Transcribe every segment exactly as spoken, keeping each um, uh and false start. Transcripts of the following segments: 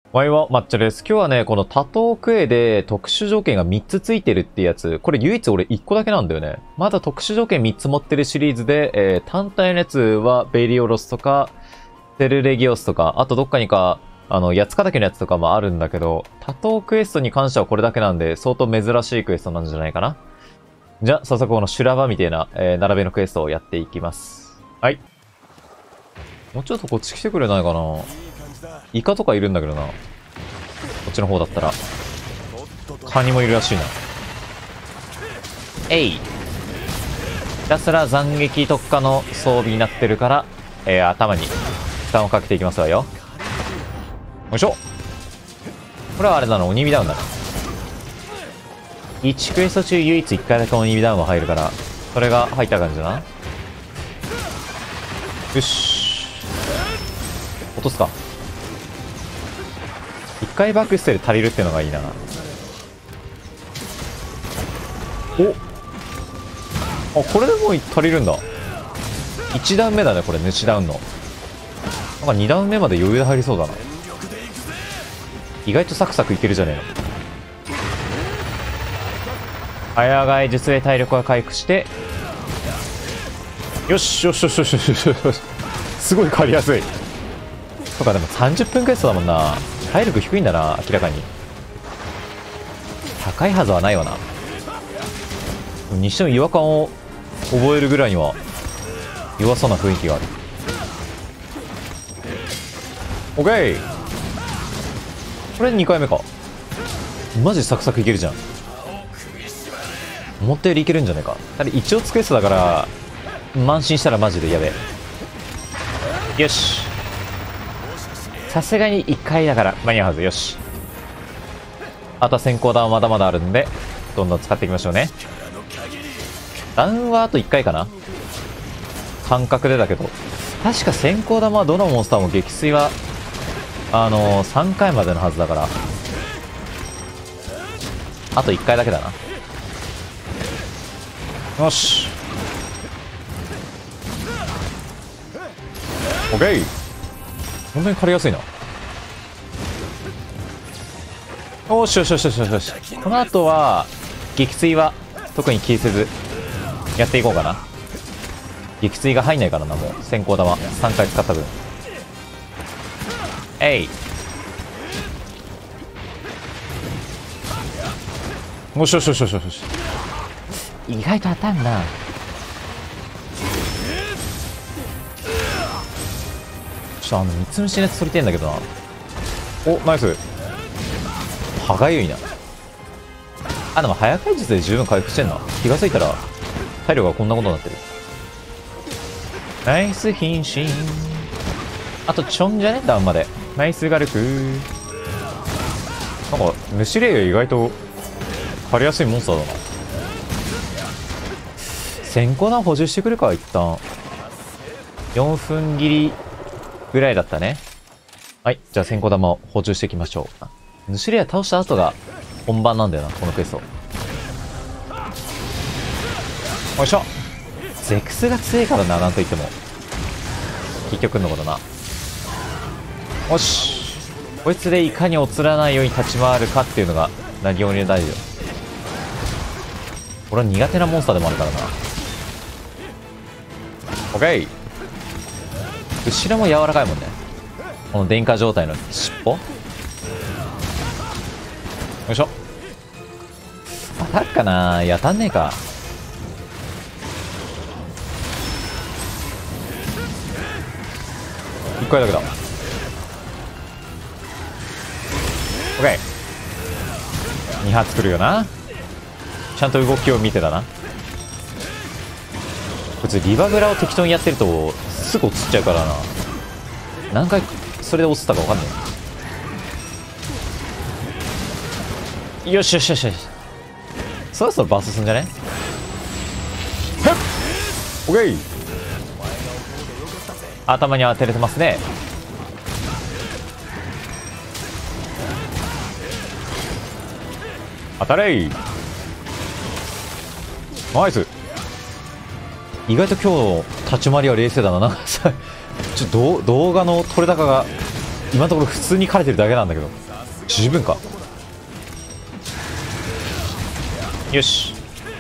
ワイは抹茶です。今日はね、この多頭クエで特殊条件がみっつついてるってやつ。これ唯一俺いっこだけなんだよね。まだ特殊条件みっつ持ってるシリーズで、えー、単体のやつはベリオロスとか、テルレギオスとか、あとどっかにか、あの、八つ敵のやつとかもあるんだけど、多頭クエストに関してはこれだけなんで、相当珍しいクエストなんじゃないかな。じゃあ、早速この修羅場みたいな、えー、並べのクエストをやっていきます。はい。もうちょっとこっち来てくれないかな。イカとかいるんだけどな。こっちの方だったら。カニもいるらしいな。えい。ひたすら斬撃特化の装備になってるから、えー、頭に負担をかけていきますわよ。よいしょ。これはあれだな、鬼火ダウンだな。いちクエスト中唯一いっかいだけ鬼火ダウンが入るから、それが入った感じだな。よし。落とすか。いっかいバックステル足りるってのがいいな。おあ、これでもう足りるんだ。いちダウン目だね、これ、主ダウンの。なんかにダウン目まで余裕で入りそうだな。意外とサクサクいけるじゃねえの。早替え術で体力が回復して、よしよしよしよしよしよしよし。すごい変わりやすい。とかでもさんじゅっぷんクエストだもんな。体力低いんだな、明らかに。高いはずはないわな。にしても違和感を覚えるぐらいには弱そうな雰囲気がある。オッケー。これにかいめか。マジサクサクいけるじゃん。思ったよりいけるんじゃないか。ただ一応スクエストだから慢心したらマジでやべえ。よし、さすがにいっかいだから間に合うはず。よし、あとは先行弾はまだまだあるんでどんどん使っていきましょうね。ダウンはあといっかいかな、感覚でだけど。確か先行弾はどのモンスターも撃墜はあのー、さんかいまでのはずだから、あといっかいだけだな。よし、オッケー。本当に狩りやすいな。よしよしよしよしよし。この後は撃墜は特に気にせずやっていこうかな。撃墜が入んないからな、もう先行弾さんかい使った分。えい。よしよしよしよしよし。意外と当たんな。ちょっとあの三つ虫のやつ取りてえんだけどな。お、ナイス。歯がゆいな。あ、でも早回術で十分回復してんな。気がついたら体力がこんなことになってる。ナイス変身。あとちょんじゃね、ダウンまで。ナイスガルク。なんか主霊が意外と狩りやすいモンスターだな。先行弾補充してくるか、一旦。よんぷん切りぐらいだったね。はい、じゃあ先行弾を補充していきましょう。主霊倒した後が本番なんだよな、このクエスト。よいしょ。ゼクスが強いからな、なんといっても。結局のことな。よし、こいつでいかに映らないように立ち回るかっていうのが何より大事よ。俺は苦手なモンスターでもあるからな。オッケー。後ろも柔らかいもんね、この電化状態の尻尾。よいしょ。当たるかな。いや、当たんねえか。いっかいだけだ。オッケー。に発来るよな。ちゃんと動きを見てたな。こいつリバブラを適当にやってるとすぐ落ちちゃうからな。何回それで落ちたか分かんない。よしよしよしよし。そろそろバーストすんじゃね。オッケー。頭に当てれてますね。当たれい。ナイス。意外と今日の立ち回りは冷静だな。なんかさ、ちょっと動画の撮れ高が今のところ普通に枯れてるだけなんだけど。十分か。よし。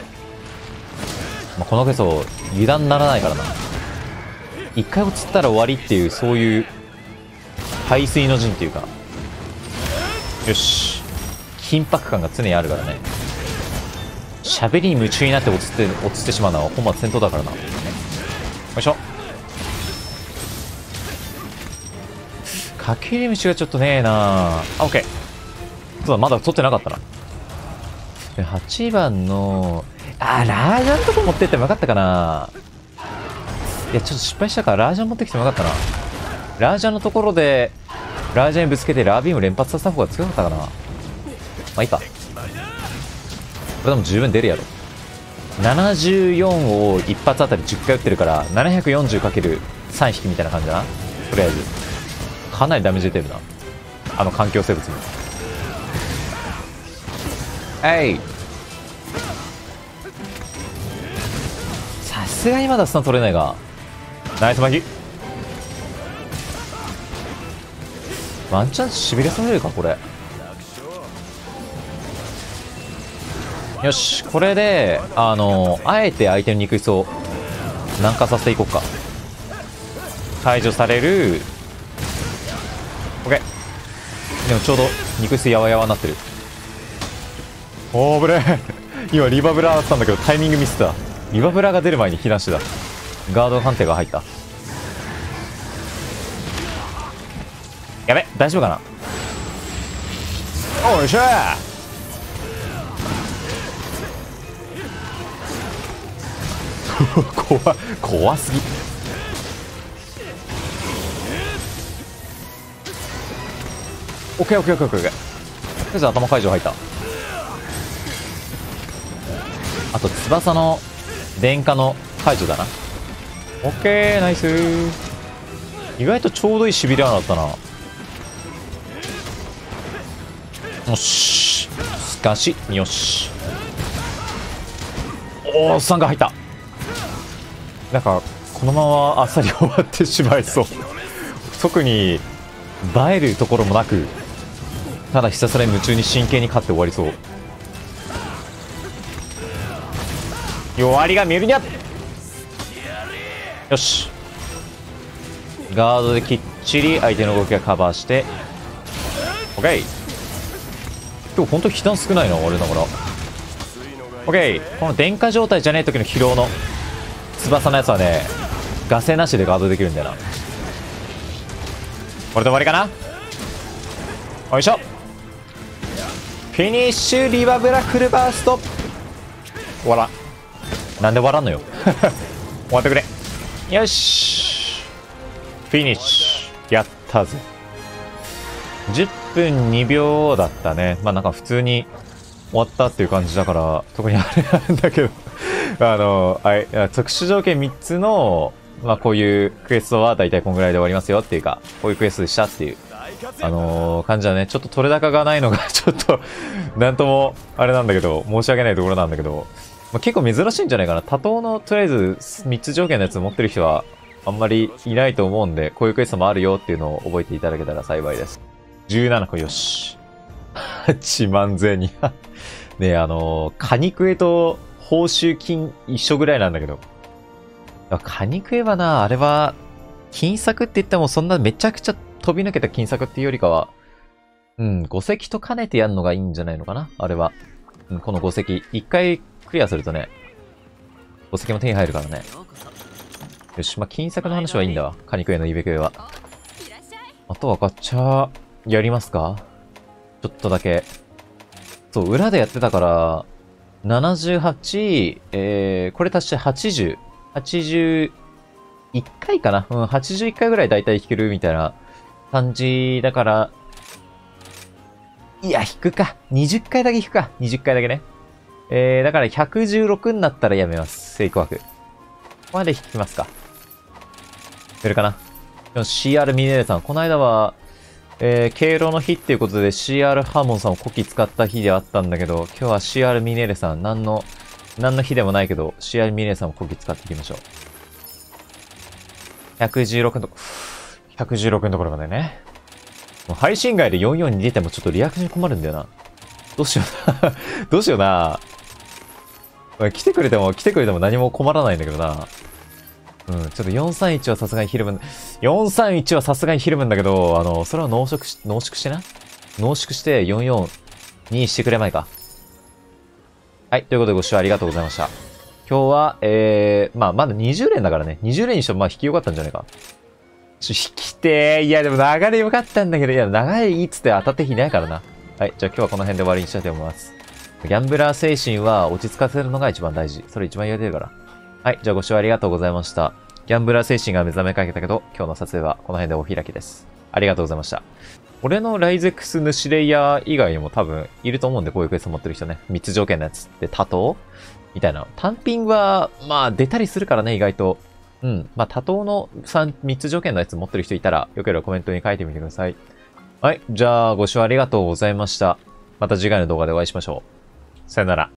まあ、このゲソ、油断ならないからな。一回を釣ったら終わりっていう、そういう、排水の陣っていうか。よし。緊迫感が常にあるからね。喋りに夢中になって落ちて、落ちてしまうのは本末転倒だからな。よいしょ。かけり虫がちょっとねえなあ。オッケー。そうだ、まだ取ってなかったな。で、はちばんの、あー、ラージャンとこ持ってってもよかったかな。いや、ちょっと失敗したからラージャン持ってきてもよかったな。ラージャンのところで、ラージャンにぶつけてラービーム連発させた方が強かったかな。まあいいか。これでも十分出るやろ。ななじゅうよんを一発あたりじゅっかい打ってるから、ななひゃくよんじゅうかけるさん 匹みたいな感じだな。とりあえず。かなりダメージ出てるな。あの環境生物に。えい。さすがにまだスタン取れないが。ナイスマギ。ワンチャンしびれさせるか、これ。よし、これで、あの、あえて相手の肉質を軟化させていこうか。解除される。オッケー。でもちょうど肉質やわやわになってる。おー、ぶれー。今リバブラだったんだけどタイミングミスった。リバブラが出る前に避難してた。ガード判定が入った。やべ、大丈夫かな。おいしょー。怖怖すぎ。オッケーオッケーオッケーオッケー。とりあえず頭解除入った。あと翼の電化の解除だな。オッケーナイスー。意外とちょうどいいしびれ穴だったな。よし、しかしよし。おお、さんが入った。なんかこのままあっさり終わってしまいそう。特に映えるところもなく、ただひたすら夢中に真剣に勝って終わりそう。弱りが見えるにゃ。よし、ガードできっちり相手の動きがカバーして OK。 今日ほんと被弾少ないな俺だから。 OK。 この電化状態じゃねえ時の疲労の翼のやつはね、ガセなしでガードできるんだよな。これで終わりかな。よいしょ。フィニッシュリバブラフルバースト。終わらん。なんで終わらんのよ。終わってくれ。よし、フィニッシュ。やったぜ。じゅっぷんにびょうだったね。まあなんか普通に終わったっていう感じだから特にあれなんだけどあのあい特殊条件みっつの、まあ、こういうクエストは大体こんぐらいで終わりますよっていうか、こういうクエストでしたっていうあのー、感じだね。ちょっと取れ高がないのがちょっとなんともあれなんだけど、申し訳ないところなんだけど、まあ、結構珍しいんじゃないかな。多頭のとりあえずみっつ条件のやつ持ってる人はあんまりいないと思うんで、こういうクエストもあるよっていうのを覚えていただけたら幸いです。じゅうななこよし。はちまんぜんに。ねえ、あのー、カニクエと報酬金一緒ぐらいなんだけど。カニクエはな、あれは、金策って言ってもそんなめちゃくちゃ飛び抜けた金策っていうよりかは、うん、ご石と兼ねてやるのがいいんじゃないのかなあれは。うん、このご石。一回クリアするとね、ご石も手に入るからね。よし、まあ、金策の話はいいんだわ。カニクエのイベクエは。あとはガチャ、やりますか？ちょっとだけ。そう、裏でやってたから、ななじゅうはち、えー、これ足してはちじゅう。はちじゅういっかいかな。うん、はちじゅういっかいぐらいだいたい引けるみたいな感じだから、いや、引くか。にじゅっかいだけ引くか。にじゅっかいだけね。えー、だからひゃくじゅうろくになったらやめます。セイクワーク。ここまで引きますか。出るかな。シーアール ミネーレさん。この間は、えー、敬老の日っていうことで シーアール ハーモンさんをこき使った日であったんだけど、今日は シーアール ミネーレさん、何の、何の日でもないけど、シーアール ミネーレさんをこき使っていきましょう。ひゃくじゅうろくのとこ、ひゃくじゅうろくのところまでね。 配信外でよんよんに出てもちょっとリアクションに困るんだよな。どうしような。どうしような。来てくれても、来てくれても何も困らないんだけどな。うん、ちょっとよんさんいちはさすがにひるむ、よんさんいちはさすがにひるむんだけど、あの、それは濃縮し、濃縮してな。濃縮してよんよんにしてくれまいか。はい、ということでご視聴ありがとうございました。今日は、えー、まあ、まだにじゅう連だからね。にじゅう連にしてもまあ引き良かったんじゃないか。ちょ、引きてー。いや、でも流れ良かったんだけど、いや、流れいいっつって当たって日いないからな。はい、じゃあ今日はこの辺で終わりにしたいと思います。ギャンブラー精神は落ち着かせるのが一番大事。それ一番言われてるから。はい、じゃあご視聴ありがとうございました。ギャンブラー精神が目覚めかけたけど、今日の撮影はこの辺でお開きです。ありがとうございました。俺のライゼックス主レイヤー以外にも多分いると思うんで、こういうクエスト持ってる人ね。みっつ条件のやつって多頭みたいな。単品は、まあ出たりするからね、意外と。うん。まあ多頭のさん、みっつ条件のやつ持ってる人いたら、よければコメントに書いてみてください。はい。じゃあ、ご視聴ありがとうございました。また次回の動画でお会いしましょう。さよなら。